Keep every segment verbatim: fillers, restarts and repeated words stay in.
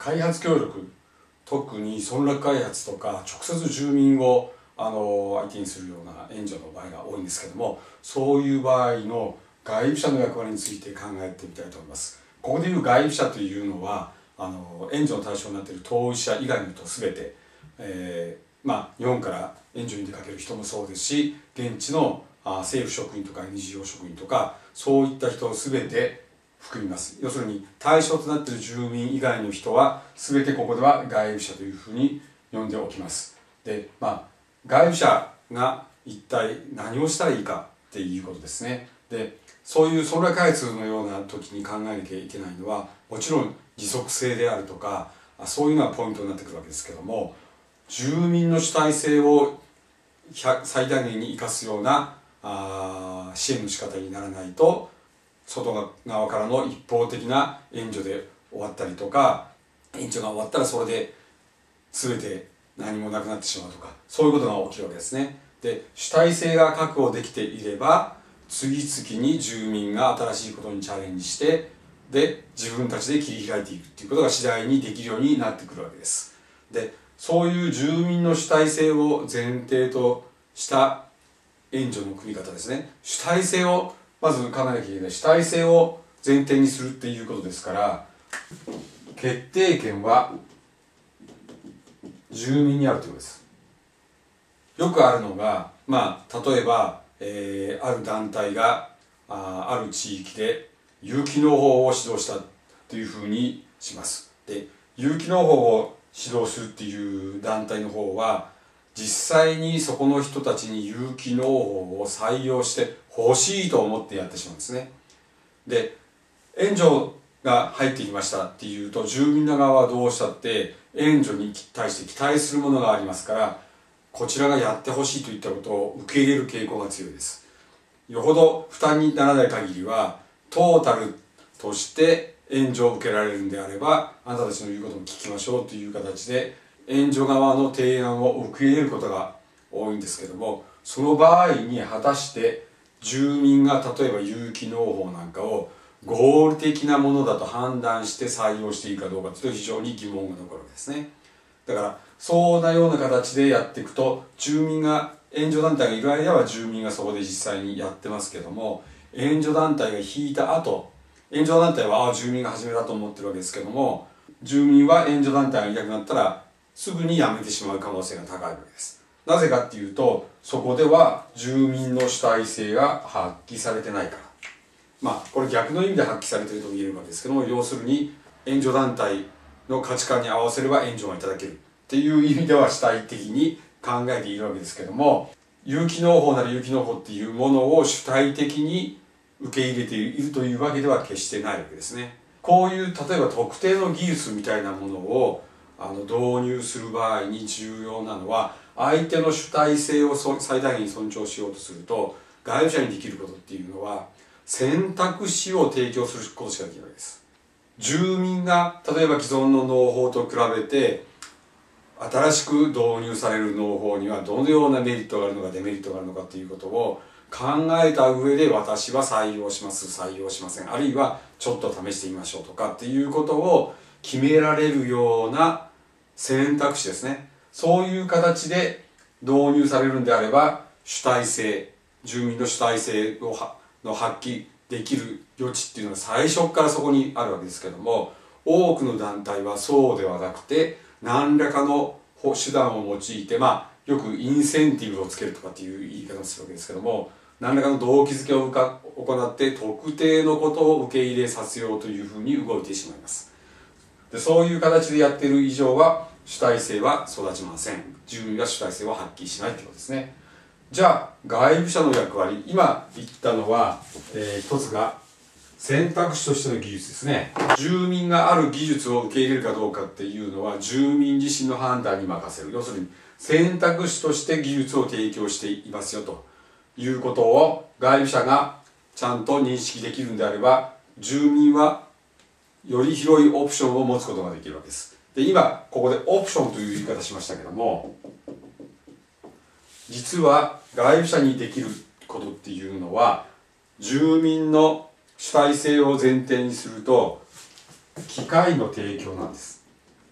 開発協力、特に村落開発とか直接住民をあの相手にするような援助の場合が多いんですけども、そういう場合の外部者の役割について考えてみたいと思います。ここでいう外部者というのはあの援助の対象になっている当事者以外の人すべて、えー、まあ日本から援助に出かける人もそうですし、現地のあ政府職員とか エヌジーオー 職員とかそういった人をすべて含みます。要するに対象となっている住民以外の人は全てここでは外部者というふうに呼んでおきます。で、まあ外部者が一体何をしたらいいかっていうことですね。で、そういう村落開発のような時に考えなきゃいけないのはもちろん持続性であるとかそういうのがポイントになってくるわけですけども、住民の主体性を最大限に生かすようなあ支援の仕方にならないと、外側からの一方的な援助で終わったりとか、援助が終わったらそれで全て何もなくなってしまうとか、そういうことが起きるわけですね。で、主体性が確保できていれば次々に住民が新しいことにチャレンジして、で自分たちで切り開いていくっていうことが次第にできるようになってくるわけです。で、そういう住民の主体性を前提とした援助の組み方ですね。主体性をまず考えなきゃいけない。主体性を前提にするっていうことですから、決定権は住民にあるということです。よくあるのが、まあ例えば、えー、ある団体が あ, ある地域で有機農法を指導したというふうにします。で、有機農法を指導するっていう団体の方は実際にそこの人たちに有機農法を採用してほしいと思ってやってしまうんですね。で、援助が入ってきましたっていうと、住民の側はどうしたって援助に対して期待するものがありますから、こちらがやってほしいといったことを受け入れる傾向が強いです。よほど負担にならない限りはトータルとして援助を受けられるんであれば、あなたたちの言うことも聞きましょうという形で援助側の提案を受け入れることが多いんですけども、その場合に果たして住民が例えば有機農法なんかを合理的なものだと判断して採用していいかどうかというと非常に疑問が残るわけですね。だからそんなような形でやっていくと、住民が援助団体がいる間は住民がそこで実際にやってますけども、援助団体が引いた後、援助団体はあ住民が始めたと思ってるわけですけども、住民は援助団体がいなくなったらすぐに辞めてしまう可能性が高いわけです。なぜかっていうと、そこでは住民の主体性が発揮されてないから。まあこれ逆の意味で発揮されていると言えるわけですけども、要するに援助団体の価値観に合わせれば援助がいただけるっていう意味では主体的に考えているわけですけども、有機農法なら有機農法っていうものを主体的に受け入れているというわけでは決してないわけですね。こういう例えば特定の技術みたいなものをあの導入する場合に重要なのは、相手の主体性を最大限に尊重しようとすると、外部者にできることっていうのは選択肢を提供することしかできないわけです。住民が例えば既存の農法と比べて新しく導入される農法にはどのようなメリットがあるのかデメリットがあるのかということを考えた上で、私は採用します採用しません、あるいはちょっと試してみましょうとかっていうことを決められるような選択肢ですね。そういう形で導入されるんであれば、主体性、住民の主体性をの発揮できる余地っていうのは最初からそこにあるわけですけども、多くの団体はそうではなくて、何らかの手段を用いて、まあよくインセンティブをつけるとかっていう言い方をするわけですけども、何らかの動機づけを行って特定のことを受け入れさせようというふうに動いてしまいます。で、そういう形でやっている以上は主体性は育ちません。住民が主体性を発揮しないということですね。じゃあ外部者の役割、今言ったのは、えー、一つが選択肢としての技術ですね。住民がある技術を受け入れるかどうかっていうのは住民自身の判断に任せる。要するに選択肢として技術を提供していますよということを外部者がちゃんと認識できるんであれば、住民はより広いオプションを持つことができるわけです。で、今ここでオプションという言い方しましたけども、実は外部者にできることっていうのは、住民の主体性を前提にすると機械の提供なんです。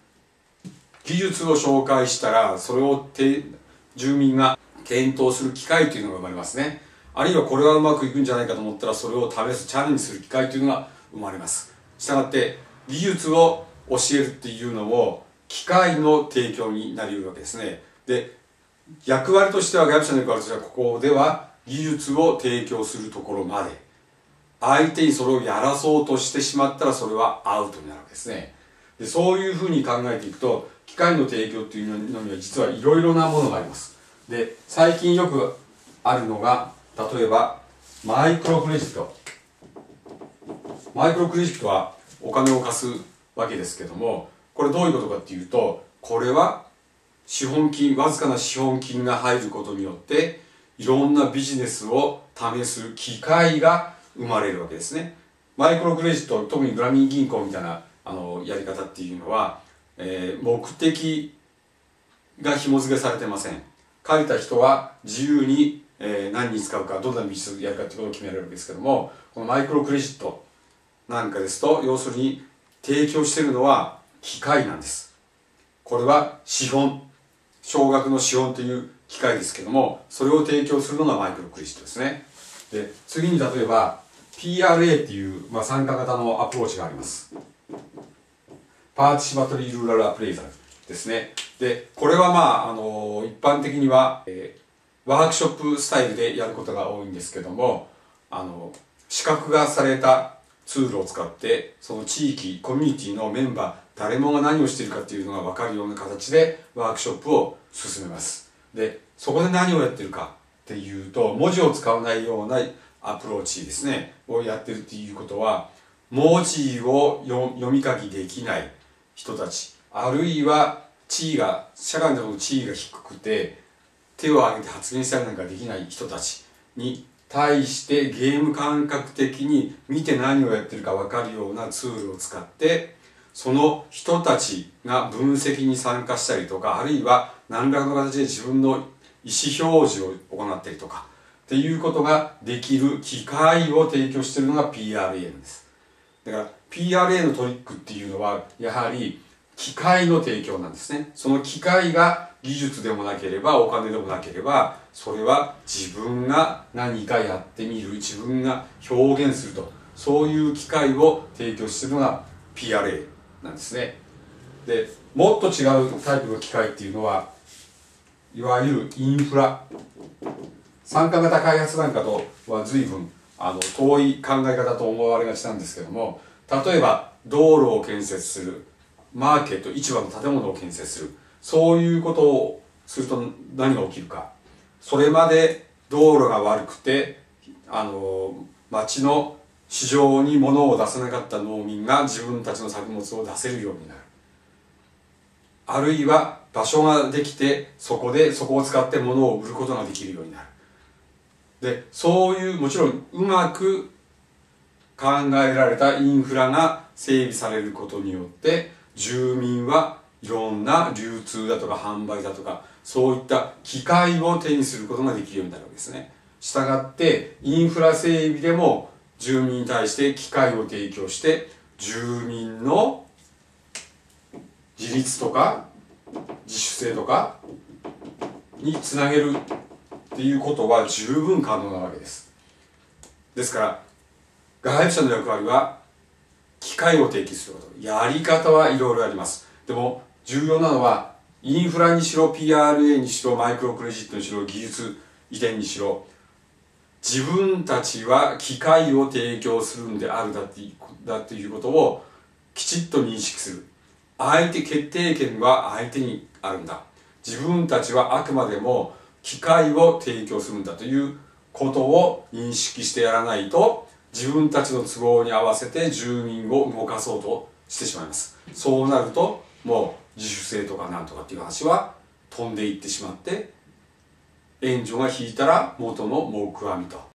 技術を紹介したらそれを住民が検討する機会というのが生まれますね。あるいはこれはうまくいくんじゃないかと思ったらそれを試すチャレンジする機会というのが生まれます。したがって技術を教えるっていうのも機会の提供になり得るわけですね。で、役割としては外部者の役割としてはここでは技術を提供するところまで、相手にそれをやらそうとしてしまったらそれはアウトになるわけですね。で、そういうふうに考えていくと機械の提供っていうのには実はいろいろなものがあります。で、最近よくあるのが例えばマイクロクレジット。マイクロクレジットはお金を貸すわけですけども、これどういうことかっていうと、これは資本金、わずかな資本金が入ることによっていろんなビジネスを試す機会が生まれるわけですね。マイクロクレジット、特にグラミン銀行みたいなあのやり方っていうのは、えー、目的が紐付けされてません。借りた人は自由に、えー、何に使うか、どんなビジネスやるかってことを決められるわけですけども、このマイクロクレジットなんかですと、要するに提供しているのは機械なんです。これは資本、少額の資本という機械ですけども、それを提供するのがマイクロクレジットですね。で、次に例えば ピーアールエー っていう、まあ、参加型のアプローチがあります。パーティシパトリールーラルアプレイザルですね。で、これはまあ、あの一般的には、えー、ワークショップスタイルでやることが多いんですけども、あの視覚化されたツールを使ってその地域コミュニティのメンバー誰もが何をしているかっていうのが分かるような形でワークショップを進めます。で、そこで何をやってるかっていうと、文字を使わないようなアプローチですねをやってるっていうことは、文字を読み書きできない人たち、あるいは地位が社会の地位が低くて手を挙げて発言したりなんかできない人たちに対してゲーム感覚的に見て何をやってるか分かるようなツールを使って、その人たちが分析に参加したりとか、あるいは何らかの形で自分の意思表示を行ったりとかっていうことができる機会を提供しているのが ピーアールエー なんです。だから ピーアールエー のトリックっていうのはやはり機械の提供なんですね。その機械が技術でもなければお金でもなければ、それは自分が何かやってみる、自分が表現すると、そういう機会を提供しているのが ピーアールエー なんですね。で、もっと違うタイプの機械っていうのは、いわゆるインフラ、参加型開発なんかとは随分あの遠い考え方と思われがちなんですけども、例えば道路を建設する、マーケット、市場の建物を建設する、そういうことをすると何が起きるか。それまで道路が悪くて、あの町の市場に物を出せなかった農民が自分たちの作物を出せるようになる。あるいは場所ができて、そこでそこを使って物を売ることができるようになる。で、そういうもちろんうまく考えられたインフラが整備されることによって住民はいろんな流通だとか販売だとかそういった機会を手にすることができるようになるわけですね。したがってインフラ整備でも住民に対して機会を提供して住民の自立とか自主性とかにつなげるっていうことは十分可能なわけです。ですから外部者の役割は機会を提供すること。やり方はいろいろあります。でも重要なのはインフラにしろ ピーアールエー にしろマイクロクレジットにしろ技術移転にしろ、自分たちは機会を提供するんであるだってだっていうことをきちっと認識する。相手決定権は相手にあるんだ。自分たちはあくまでも機会を提供するんだということを認識してやらないと、自分たちの都合に合わせて住民を動かそうとしてしまいます。そうなるともう自主性とかなんとかっていう話は飛んでいってしまって、援助が引いたら元の木阿弥と